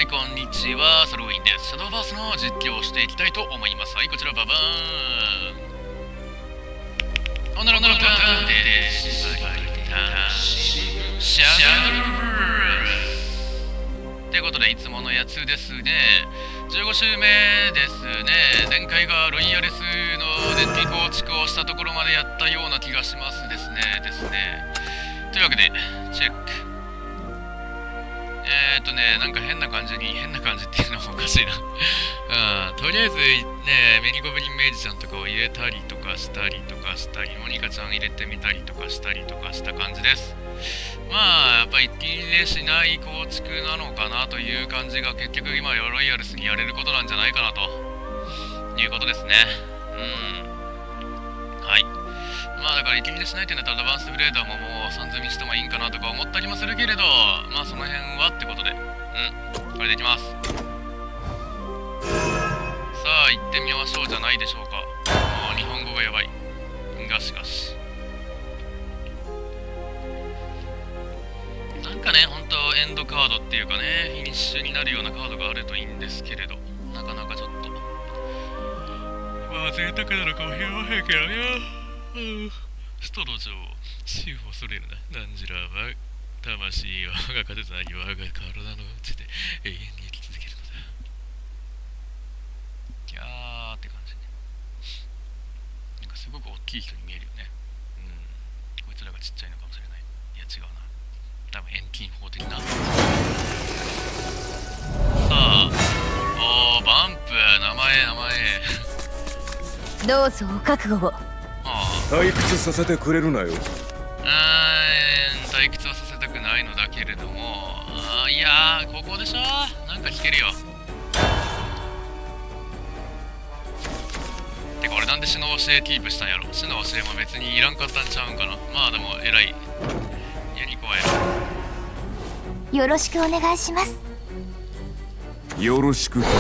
はい、こんにちは、サロウィンです。シャドウバースの実況をしていきたいと思います。はい、こちらババーン。おならおならパンです。シャドウバースってことで、いつものやつですね。15週目ですね。前回がロイヤレスの電気構築をしたところまでやったような気がしますですね。というわけで、チェック。なんか変な感じっていうのもおかしいな。とりあえずね、メニゴブリンメイジちゃんとかを入れたりとかしたり、モニカちゃん入れてみたりとかした感じです。まあ、やっぱ一気に入れしない構築なのかなという感じが結局今ロイヤルスにやれることなんじゃないかなということですね。はい。まあだから息切れしないってなったらアドバンスブレーダーももう3積みしてもいいんかなとか思ったりもするけれど、まあその辺はってことで、これでいきます。さあ行ってみましょうじゃないでしょうか。もう日本語がやばい。しかしなんかね、ほんとエンドカードっていうかね、フィニッシュになるようなカードがあるといいんですけれど、なかなかちょっとまあ贅沢なのかもしれませんけどね。ストロジョー、死を恐れるな。何時らは魂は我が風となり我が体のうちで永遠に生き続けるのだ。いやーって感じ。なんかすごく大きい人に見えるよね。こいつらがちっちゃいのかもしれない。いや違うな。多分遠近法的な。さあ、バンプ、名前。 どうぞお覚悟を。 退屈させてくれるなよ。 退屈はさせたくないのだけれども、いやー、ここでしょ。なんか聞けるよ。てか俺なんで死の教えキープしたんやろ。死の教えも別にいらんかったんちゃうんかな。まあでも偉い。ユニコは偉い。よろしくお願いします。 よろしく頼む。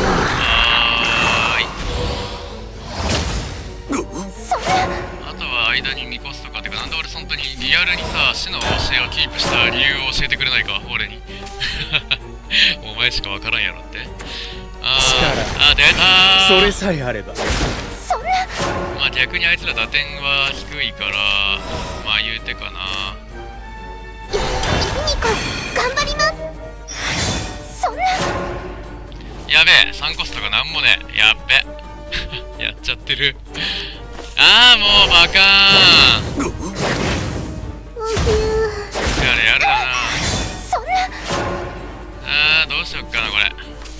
あとは間にミコスとかってか、なんで俺本当にリアルにさ、死の教えをキープした理由を教えてくれないか、俺に。お前しかわからんやろって。出た。 それさえあれば。 まあ逆にあいつら打点は低いから、まあ言うてかな。 ユニコ頑張ります。そんな。 やべえ、3コストがなんもねえ。やっべ。やっちゃってる。もうバカーン。やるだな。どうしよっかなこれ。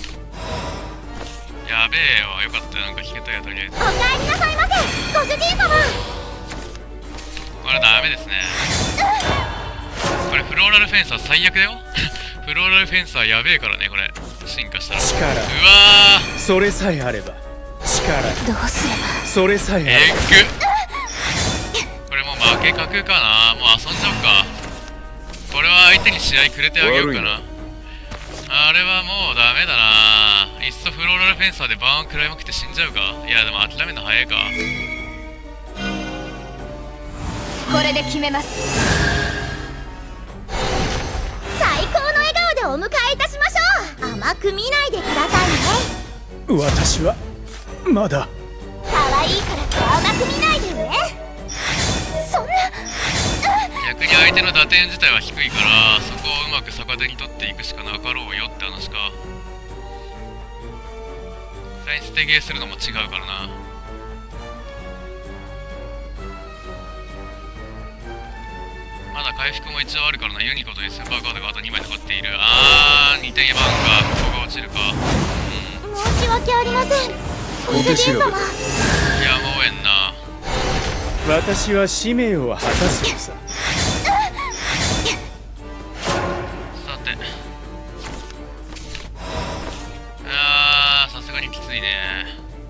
やべえよ、よかったよ、なんか引けたよ、とりあえず。 おかえりなさいませ、ご主人様。 これダメですね。これフローラルフェンサー最悪だよ。フローラルフェンサーやべえからね、これ進化したら。 力、 うわー、 それさえあれば。力、 どうすれば。 それさえあれば。 これもう負け格かな。もう遊んじゃおうか。これは相手に試合くれてあげようかな。あれはもうダメだな。いっそフローラルフェンサーでバーン食らいまくって死んじゃうか。いやでも諦めるの早いか。 これで決めます。最高の笑顔でお迎えいたしましょう。甘く見ないでくださいね。 私はまだ可愛いからって甘く見ないでね。そんな。 逆に相手の打点自体は低いから、そこをうまく逆手に取っていくしかなかろうよって話か。サイン捨てゲーするのも違うからな。まだ回復も一応あるからな。ユニコというスーパーカードがあと2枚残っている。2点番がここが落ちるか。 申し訳ありません、ご主人様。 いやもうえんな。 私は使命を果たすのさ。 さて、さすがにきついね。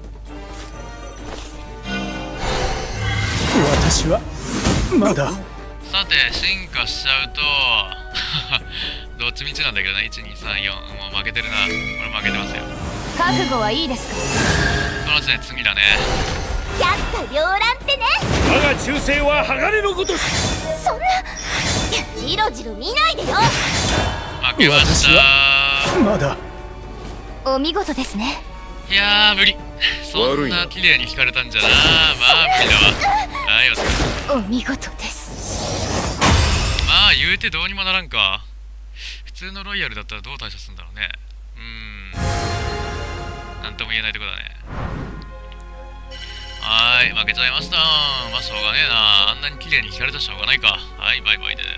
私はまだ。 さて進化しちゃうとどっちみちなんだけどな。1234、もう負けてるな。これ負けてますよ。 覚悟はいいですか。 この時点で次だね。 やった両乱ってね。 我が忠誠は鋼のごとし。 そんな。じろじろ見ないでよ。 負けました。 まだ。 お見事ですね。 いやー無理。そんな綺麗に引かれたんじゃな。まあ無理だわ。はい、お疲れ。 お見事です。 まあ言うてどうにもならんか。普通のロイヤルだったらどう対処するんだろうね。なんとも言えないとこだね。はーい、負けちゃいました。まあしょうがねえな。あんなに綺麗に引かれたらしょうがないか。はい、バイバイです。